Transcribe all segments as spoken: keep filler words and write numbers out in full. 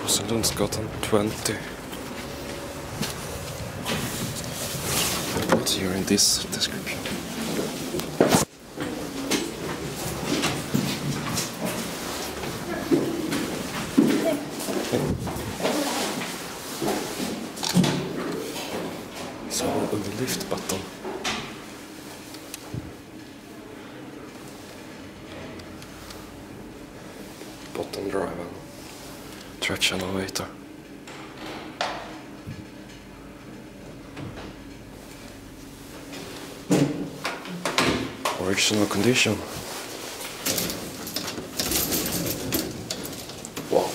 Rosenlundsgatan twenty. What's here in this description? So on the lift button. Bottom drive and traction elevator. Original condition. Wow.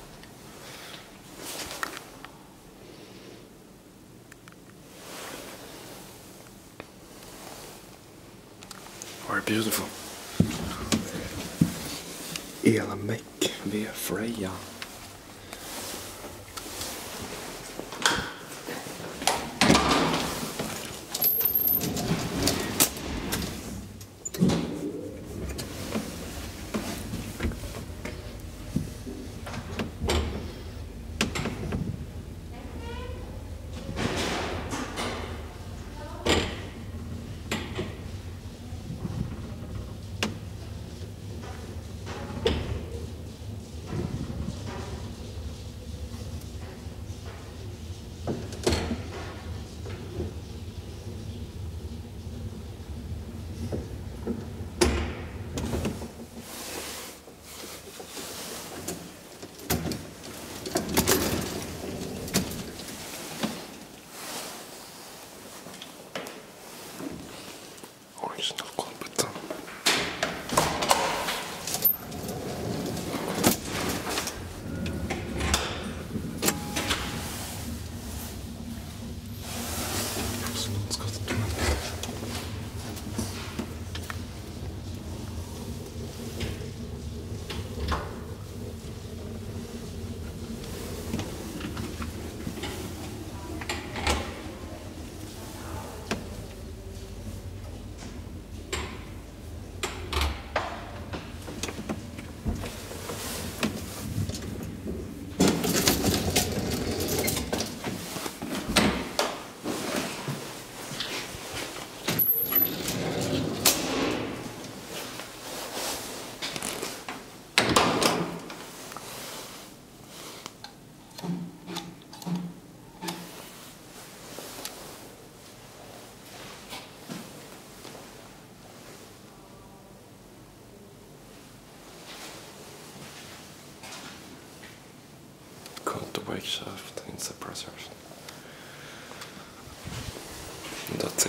Very beautiful. Elamek via Freja. Original kolbeten. Rosenlundsgatan twenty. Counterweight shaft in suppressors. That's it.